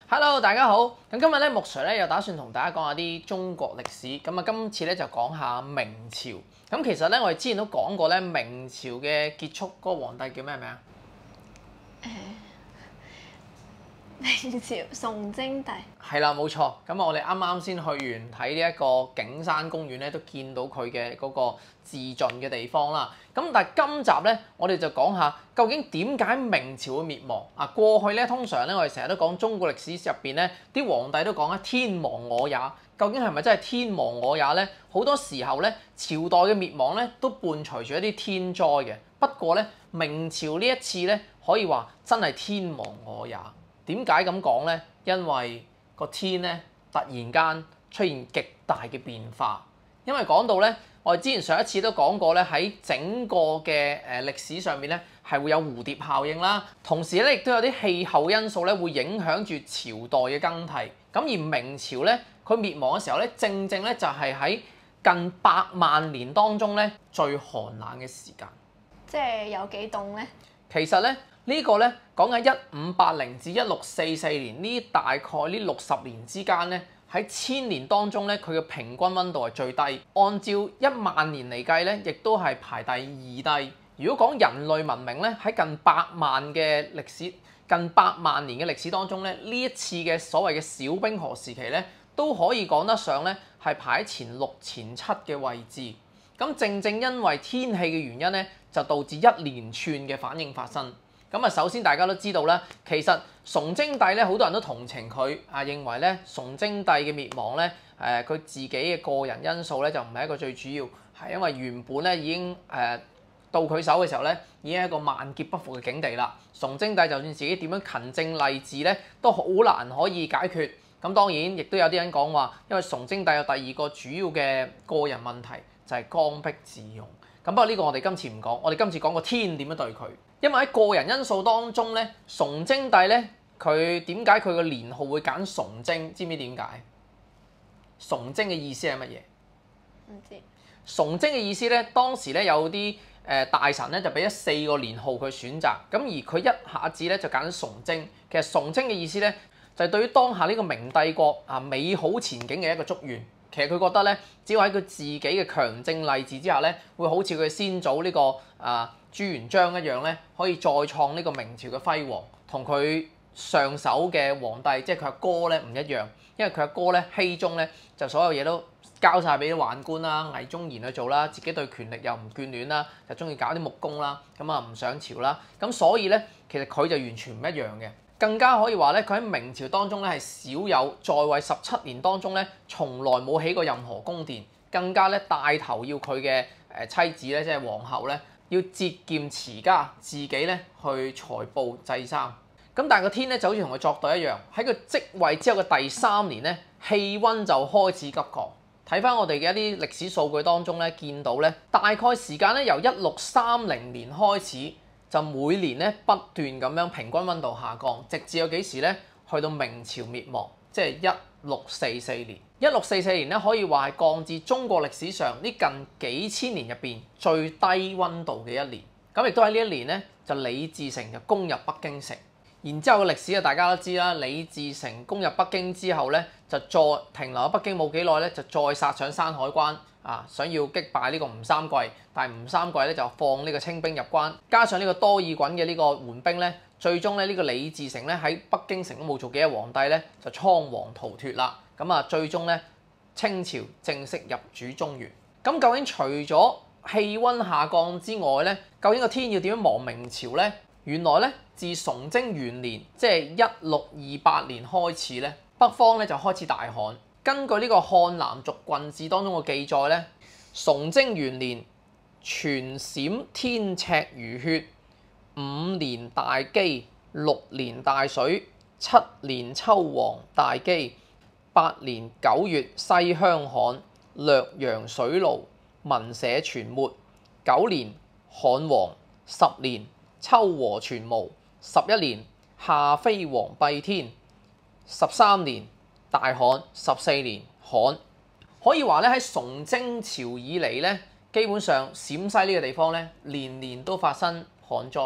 Hello，大家好。咁今日咧，木 Sir 咧又打算同大家講下啲中國歷史。咁啊，今次咧就講下明朝。咁其實咧，我哋之前都講過咧，明朝嘅結束嗰個皇帝叫咩名啊？ 明朝崇禎帝。 係啦，冇錯。咁我哋啱啱先去完睇呢一個景山公園咧，都見到佢嘅嗰個自盡嘅地方啦。咁但係今集咧，我哋就講下究竟點解明朝會滅亡啊？過去咧，通常咧，我哋成日都講中國歷史入邊咧，啲皇帝都講啊天亡我也。究竟係咪真係天亡我也咧？好多時候咧，朝代嘅滅亡咧，都伴隨住一啲天災嘅。不過咧，明朝呢一次咧，可以話真係天亡我也。點解咁講咧？因為個天咧突然間出現極大嘅變化。因為講到咧，我哋之前上一次都講過咧，喺整個嘅歷史上面咧係會有蝴蝶效應啦，同時咧亦都有啲氣候因素咧會影響住朝代嘅更替。咁而明朝咧佢滅亡嘅時候咧，正正咧就係喺近百萬年當中咧最寒冷嘅時間。 即係有幾凍咧？ 其實咧呢個咧講緊1580至1644年呢，大概呢60年之間咧，喺1000年當中咧，佢嘅平均溫度係最低。按照10000年嚟計咧，亦都係排第2低。如果講人類文明咧，喺近百萬嘅歷史、近百萬年嘅歷史當中咧，呢一次嘅所謂嘅小冰河時期咧，都可以講得上咧係排喺前6前7嘅位置。咁正正因為天氣嘅原因咧，就導致一連串嘅反應發生。咁啊，首先大家都知道啦，其實崇禎帝咧，好多人都同情佢啊，認為咧崇禎帝嘅滅亡咧，佢自己嘅個人因素咧就唔係一個最主要，係因為原本咧已經到佢手嘅時候咧，已經係一個萬劫不復嘅境地啦。崇禎帝就算自己點樣勤政勵治咧，都好難可以解決。咁當然亦都有啲人講話，因為崇禎帝有第二個主要嘅個人問題，就係剛愎自用。咁不過呢個我哋今次唔講，我哋今次講個天點樣對佢。因為喺個人因素當中咧，崇禎帝咧，佢點解佢個年號會揀崇禎？知唔知點解？崇禎嘅意思係乜嘢？ 唔知。 崇禎嘅意思咧，當時咧有啲大臣咧就俾咗4個年號佢選擇，咁而佢一下子咧就揀崇禎。其實崇禎嘅意思咧，就係對於當下呢個明帝國啊美好前景嘅一個祝願。其實佢覺得咧，只要喺佢自己嘅強政勵治之下咧，會好似佢先祖呢個朱元璋一樣咧，可以再創呢個明朝嘅輝煌。同佢上手嘅皇帝，即係佢阿哥咧唔一樣，因為佢阿哥咧熹宗咧就所有嘢都交晒俾啲宦官啦、魏忠賢去做啦，自己對權力又唔眷戀啦，就中意搞啲木工啦，咁啊唔上朝啦，咁所以咧其實佢就完全唔一樣嘅。更加可以話咧，佢喺明朝當中咧係少有在位17年當中咧，從來冇起過任何宮殿，更加咧帶頭要佢嘅妻子咧，即係皇后咧，要節儉持家，自己咧去財布濟衫。咁但係個天咧就好似同佢作對一樣，喺佢即位之後嘅第3年咧，氣温就開始急降。睇翻我哋嘅一啲歷史數據當中咧，見到咧大概時間咧由1630年開始。就每年咧不斷咁樣平均溫度下降，直至有幾時咧去到明朝滅亡，即係1644年。1644年咧可以話係降至中國歷史上呢近幾千年入邊最低溫度嘅一年。咁亦都喺呢一年咧，就李自成就攻入北京城。然之後嘅歷史啊，大家都知啦。李自成攻入北京之後咧，就再停留喺北京冇幾耐咧，就再殺上山海關。想要擊敗呢個吳三桂，但係吳三桂咧就放呢個清兵入關，加上呢個多爾袞嘅呢個援兵咧，最終咧呢個李自成咧喺北京城都冇做幾日皇帝咧，就倉皇逃脫啦。咁啊，最終咧清朝正式入主中原。咁究竟除咗氣温下降之外咧，究竟個天要點樣亡明朝咧？原來咧自崇禎元年，即係1628年開始咧，北方咧就開始大旱。根據呢個《漢南族郡志》當中嘅記載咧，崇禎元年全閃天赤如血，5年大饑，6年大水，7年秋黃大饑，8年9月西鄉旱，略陽水澇，民社全沒，9年旱黃，10年秋禾全無，11年夏飛黃蔽天，13年大旱，14年旱。可以話咧喺崇禎朝以嚟咧，基本上陝西呢個地方咧，年年都發生旱災。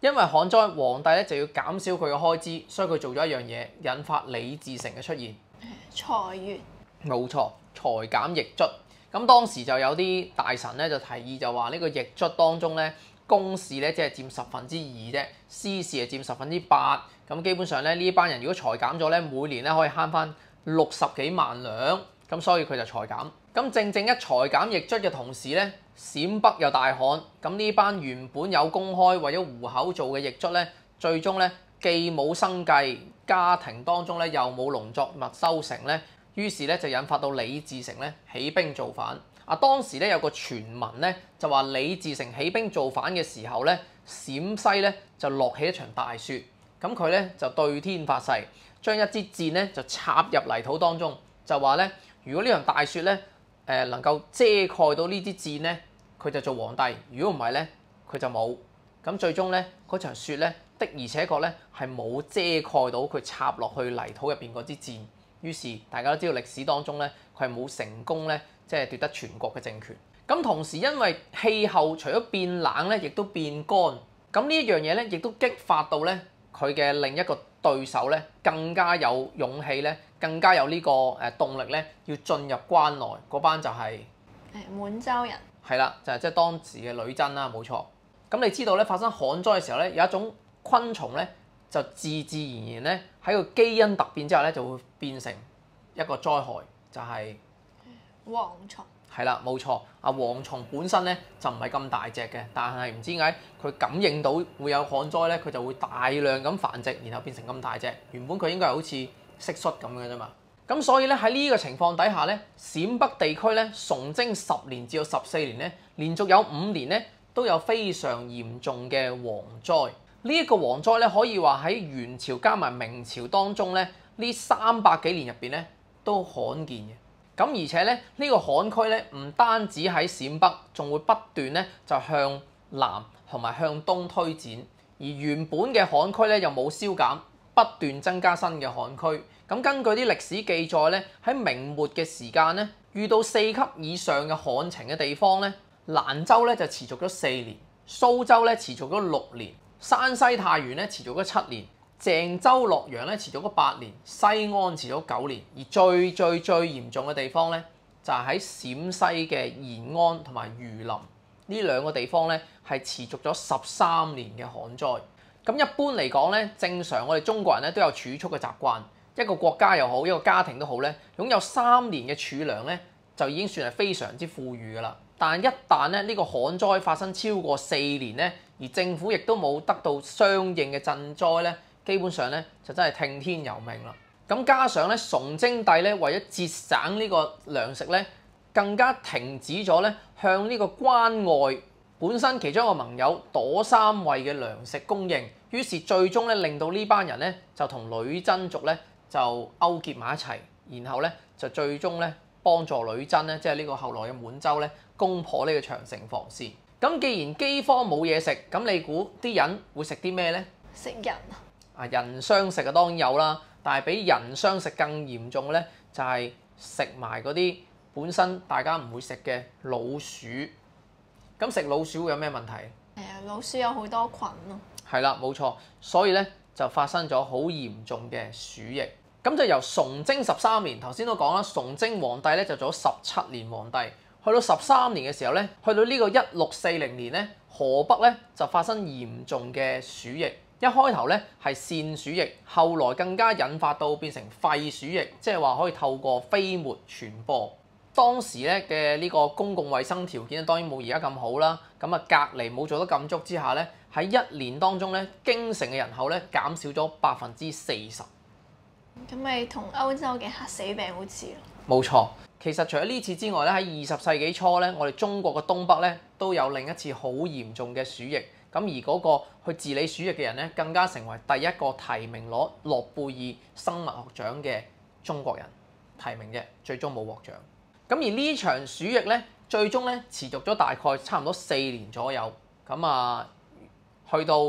因為旱災，皇帝咧就要減少佢嘅開支，所以佢做咗一樣嘢，引發李自成嘅出現。 裁員。 冇錯，裁減役卒。咁當時就有啲大臣咧就提議就話呢個役卒當中咧，公事咧只係佔2%啫，私事係佔8%。咁基本上咧呢班人如果裁減咗咧，每年咧可以慳翻60幾萬兩。咁所以佢就裁減。咁正正一裁減役卒嘅同時咧，陝北又大旱。咁呢班原本有公開為咗糊口做嘅役卒咧，最終咧既冇生計，家庭當中咧又冇農作物收成咧。於是咧就引發到李自成咧起兵造反。當時咧有個傳聞咧就話李自成起兵造反嘅時候咧，陝西咧就落起一場大雪。咁佢咧就對天發誓，將一支箭咧就插入泥土當中，就話咧如果呢場大雪咧能夠遮蓋到呢支箭咧，佢就做皇帝；如果唔係咧，佢就冇。咁最終咧嗰場雪咧的而且確咧係冇遮蓋到佢插落去泥土入邊嗰支箭。於是大家都知道歷史當中咧，佢係冇成功咧，即係奪得全國嘅政權。咁同時因為氣候除咗變冷咧，亦都變乾。咁呢一樣嘢咧，亦都激發到咧佢嘅另一個對手咧，更加有勇氣咧，更加有呢個動力咧，要進入關內。嗰班就係滿洲人。 係啦，就係即係當時嘅女真啦，冇錯。咁你知道咧，發生旱災嘅時候咧，有一種昆蟲咧，就自然咧喺個基因突變之後咧，就會變成一個災害，就係蝗蟲。 係啦，冇錯。蝗蟲本身咧就唔係咁大隻嘅，但係唔知點解佢感應到會有旱災咧，佢就會大量咁繁殖，然後變成咁大隻。原本佢應該係好似蟋蟀咁嘅啫嘛。咁所以咧喺呢個情況底下咧，陝北地區咧崇禎10年至到14年咧，連續有5年咧都有非常嚴重嘅蝗災。呢一個蝗災咧，可以話喺元朝加埋明朝當中咧，呢300幾年入邊咧都罕見嘅。咁而且咧，呢個旱區咧唔單止喺陝北，仲會不斷咧就向南同埋向東推展。而原本嘅旱區咧又冇消減，不斷增加新嘅旱區。咁根據啲歷史記載咧，喺明末嘅時間咧，遇到4級以上嘅旱情嘅地方咧，蘭州咧就持續咗4年，蘇州咧持續咗6年。山西太原咧持續咗7年，鄭州洛陽咧持續咗8年，西安持續咗9年，而最嚴重嘅地方咧就係喺陝西嘅延安同埋榆林呢2個地方咧係持續咗13年嘅旱災。咁一般嚟講咧，正常我哋中國人咧都有儲蓄嘅習慣，一個國家又好，一個家庭都好咧，擁有3年嘅儲糧咧就已經算係非常之富裕㗎啦。但一旦咧呢個旱災發生超過4年咧，而政府亦都冇得到相應嘅賑災咧，基本上咧就真係聽天由命啦。咁加上咧崇禎帝咧為咗節省呢個糧食咧，更加停止咗咧向呢個關外本身其中一個盟友朵三衛嘅糧食供應，於是最終咧令到呢班人咧就同女真族咧就勾結埋一齊，然後咧就最終咧幫助女真咧，即係呢個後來嘅滿洲咧攻破呢個長城防線。咁既然饑荒冇嘢食，咁你估啲人會食啲咩咧？ 食人人相食當然有啦，但係比人相食更嚴重嘅咧，就係食埋嗰啲本身大家唔會食嘅老鼠。咁食老鼠會有咩問題？ 老鼠有好多菌咯。 係啦，冇錯，所以咧就發生咗好嚴重嘅鼠疫。咁就由崇禎13年，頭先都講啦，崇禎皇帝咧就做咗17年皇帝，去到13年嘅時候咧，去到呢個1640年咧，河北咧就發生嚴重嘅鼠疫。一開頭咧係腺鼠疫，後來更加引發到變成肺鼠疫，即係話可以透過飛沫傳播。當時咧嘅呢個公共衛生條件當然冇而家咁好啦，咁隔離冇做得咁足之下咧，喺1年當中咧，京城嘅人口咧減少咗40%。 咁咪同歐洲嘅黑死病好似咯。 冇錯，其實除咗呢次之外咧，喺20世紀初咧，我哋中國嘅東北咧都有另一次好嚴重嘅鼠疫。咁而嗰個去治理鼠疫嘅人咧，更加成為第一個提名攞諾貝爾生物學獎嘅中國人提名嘅，最終冇獲獎。咁而呢場鼠疫咧，最終咧持續咗大概差唔多4年左右。咁去到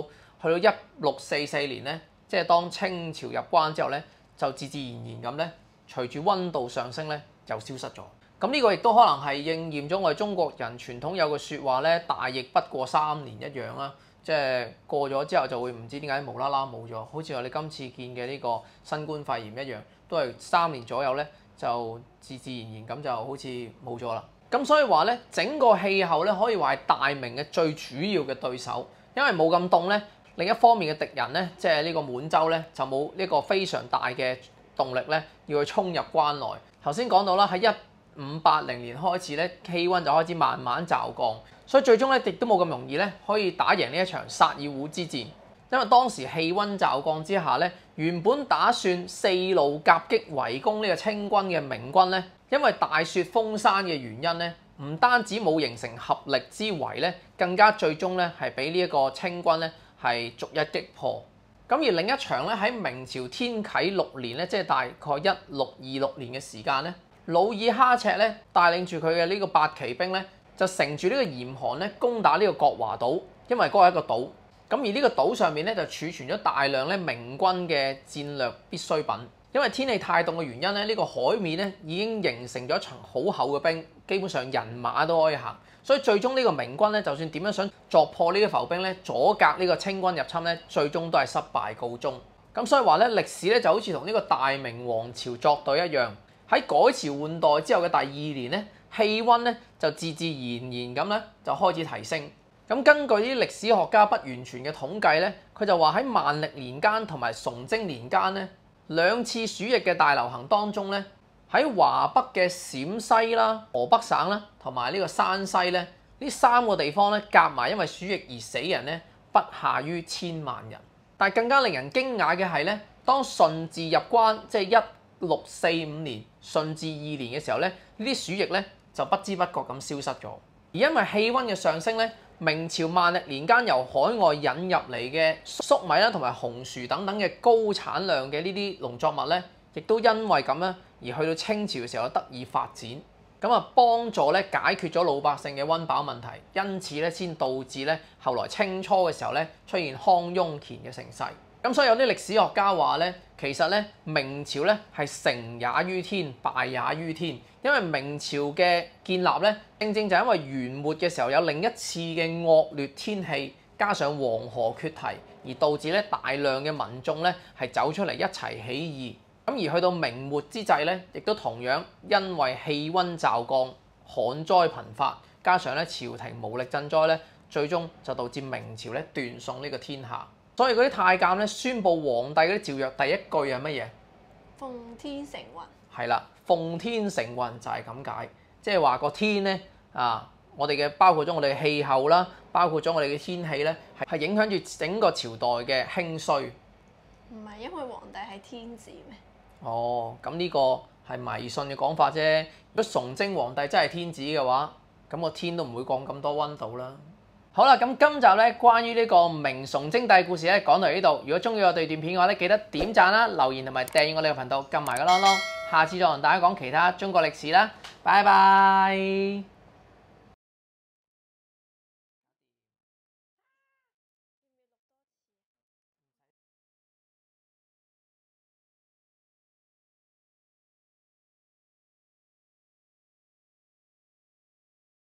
1644年咧，即係當清朝入關之後咧，就自然咁咧，隨住溫度上升咧，就消失咗。咁呢個亦都可能係應驗咗我哋中國人傳統有句説話咧，大疫不過3年一樣啦。 即係過咗之後就會唔知點解無啦啦冇咗，好似我哋今次見嘅呢個新冠肺炎一樣，都係3年左右咧就自自然然咁就好似冇咗啦。咁所以話咧，整個氣候咧可以話係大明嘅最主要嘅對手，因為冇咁凍咧，另一方面嘅敵人咧，即係呢個滿洲咧就冇呢個非常大嘅動力咧要去衝入關內。頭先講到啦，喺1580年開始咧，氣温就開始慢慢驟降。所以最終咧，亦都冇咁容易咧，可以打贏呢一場薩爾滬之戰。因為當時氣温驟降之下咧，原本打算4路夾擊圍攻呢個清軍嘅明軍咧，因為大雪封山嘅原因咧，唔單止冇形成合力之圍咧，更加最終咧係俾呢一個清軍咧係逐一擊破。咁而另一場咧喺明朝天啟6年咧，即係大概1626年嘅時間咧，努爾哈赤咧帶領住佢嘅呢個八旗兵咧，就乘住呢個嚴寒咧攻打呢個國華島，因為嗰個係一個島。咁而呢個島上面咧就儲存咗大量咧明軍嘅戰略必需品。因為天氣太凍嘅原因咧，呢個海面咧已經形成咗一層好厚嘅冰，基本上人馬都可以行。所以最終呢個明軍咧，就算點樣想鑿破呢個浮冰咧，阻隔呢個清軍入侵咧，最終都係失敗告終。咁所以話咧，歷史咧就好似同呢個大明王朝作對一樣，喺改朝換代之後嘅第2年咧，氣温咧就自自然然咁咧就開始提升。咁根據啲歷史學家不完全嘅統計咧，佢就話喺萬歷年間同埋崇禎年間咧2次鼠疫嘅大流行當中咧，喺華北嘅陝西啦、河北省啦同埋呢個山西咧，呢3個地方咧夾埋因為鼠疫而死人咧不下於1000萬人。但係更加令人驚訝嘅係咧，當順治入關，即係1645年順治2年嘅時候咧，呢啲鼠疫咧就不知不覺咁消失咗。而因為氣温嘅上升咧，明朝萬歷年間由海外引入嚟嘅粟米啦同埋紅薯等等嘅高產量嘅呢啲農作物咧，亦都因為咁咧而去到清朝嘅時候得以發展，咁啊幫助咧解決咗老百姓嘅温飽問題，因此咧先導致咧後來清初嘅時候咧出現康雍乾嘅盛世。咁所以有啲歷史學家話咧，其實咧明朝咧係成也於天，敗也於天，因為明朝嘅建立咧，正正就因為元末嘅時候有另一次嘅惡劣天氣，加上黃河決堤，而導致咧大量嘅民眾咧係走出嚟一齊起義。咁而去到明末之際咧，亦都同樣因為氣温驟降、旱災頻發，加上咧朝廷無力賑災咧，最終就導致明朝咧斷送呢個天下。所以嗰啲太監咧宣佈皇帝嗰啲詔曰第一句係乜嘢？ 奉天承運。 係啦，奉天承運就係咁解，即係話個天咧我哋嘅包括咗我哋嘅氣候啦，包括咗我哋嘅天氣咧，係影響住整個朝代嘅興衰。 唔係因為皇帝係天子咩？ 哦，咁呢個係迷信嘅講法啫。如果崇禎皇帝真係天子嘅話，咁個天都唔會降咁多温度啦。好啦，咁今集咧關於呢個明崇禎帝故事咧講到呢度。如果中意我哋段片嘅話咧，記得點讚啦、留言同埋訂閱我哋嘅頻道，撳埋個啷啷。下次再同大家講其他中國歷史啦，拜拜。